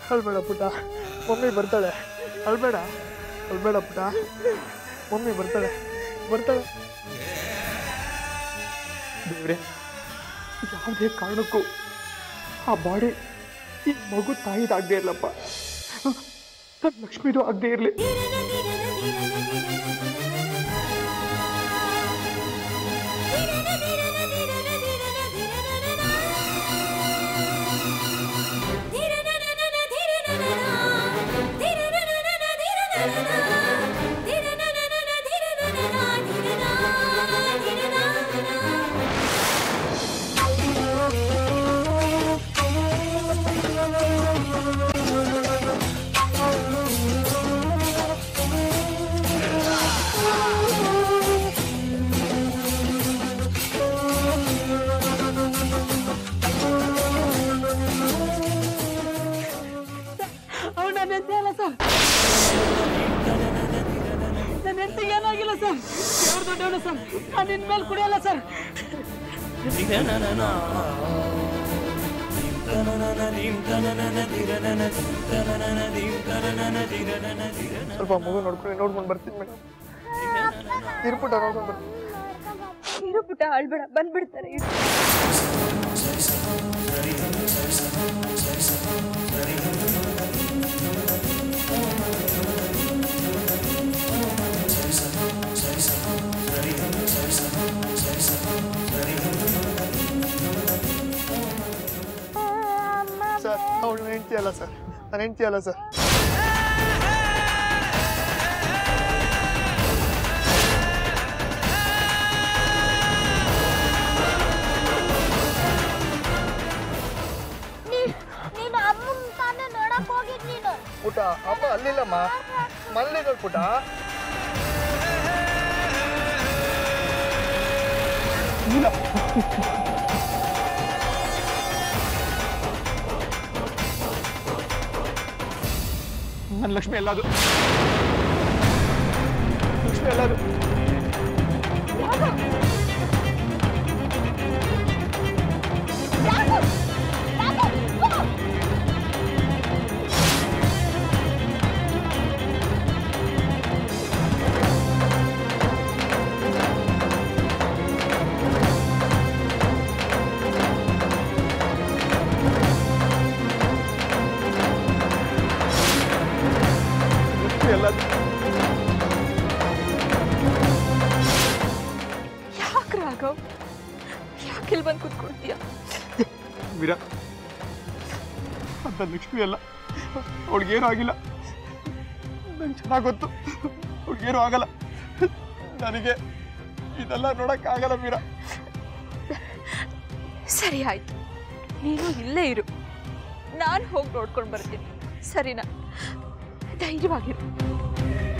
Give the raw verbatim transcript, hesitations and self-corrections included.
ಅಳ್ಬೇಡ ಪುಟ್ಟ, ಮಮ್ಮಿ ಬರ್ತಾಳೆ. ಅಳ್ಬೇಡ ಅಳ್ಬೇಡ ಪುಟ್ಟ, ಮಮ್ಮಿ ಬರ್ತಾಳೆ ಬರ್ತಾಳೆ. ದೇವ್ರೆ, ಯಾವುದೇ ಕಾರಣಕ್ಕೂ ಆ ಬಾಡಿ ಈ ಮಗು ತಾಯಿದಾಗದೇ ಇರಲಪ್ಪ, ನನ್ನ ಲಕ್ಷ್ಮಿದು ಆಗದೆ ಇರಲಿ. ಏನಾಗಿಲ್ಲ ಸರ್, ದೇವ್ರ ದೊಡ್ಡವನು ಸರ್, ನಾನು ನಿನ್ನ ಮೇಲೆ ಕುಡಿಯಲ್ಲ ಸರ್. ಸ್ವಲ್ಪ ಮಗು ನೋಡ್ಕೊಂಡು ನೋಡ್ಕೊಂಡು ಬರ್ತೀನಿ ಮೇಡಮ್. ಇರ್ಪುಟ ನೋಡ್ಕೊಂಡು ಬರ್ತೀನಿ. ಇರುಪುಟ ಅಳ್ಬೇಡ, ಬಂದ್ಬಿಡ್ತಾರೆ. ಸರ್, ಅವಳು ನನ್ನ ಹೆಂಡತಿ ಅಲ್ಲ ಸರ್, ನನ್ನ ಹೆಂಡತಿ ಅಲ್ಲ ಸರ್. ನೀನು ಅಮ್ಮನ ತಾನೇ ನೋಡಕ್ ಹೋಗಿದ್ ನೀನು. ಪುಟ, ಅಮ್ಮ ಅಲ್ಲಿಲ್ಲಮ್ಮ, ಮಲ್ಲಿಗಳು ಪುಟ. ಇಲ್ಲ, ನನ್ನ ಲಕ್ಷ್ಮಿ ಎಲ್ಲದು, ಲಕ್ಷ್ಮಿ ಎಲ್ಲದು. ಯಾಕೆ ರಾಘವ್, ಯಾಕೆ ಇಲ್ಲಿ ಬಂದು ಕೂತ್ಕೊಳ್ತೀಯ? ಮೀರಾ, ಅಂತ ಲಕ್ಷ್ಮಿ ಅಲ್ಲ, ಅವಳಿಗೇನು ಆಗಿಲ್ಲ. ನಂಗೆ ಚೆನ್ನಾಗಿ ಗೊತ್ತು, ಅವಳಿಗೇನು ಆಗಲ್ಲ. ನನಗೆ ಇದೆಲ್ಲ ನೋಡಕ್ಕಾಗಲ್ಲ ಮೀರಾ. ಸರಿ ಆಯ್ತು, ನೀನು ಇಲ್ಲೇ ಇರು, ನಾನು ಹೋಗಿ ನೋಡ್ಕೊಂಡು ಬರ್ತೀನಿ, ಸರಿನಾ? ಧೈರ್ಯವಾಗಿರು.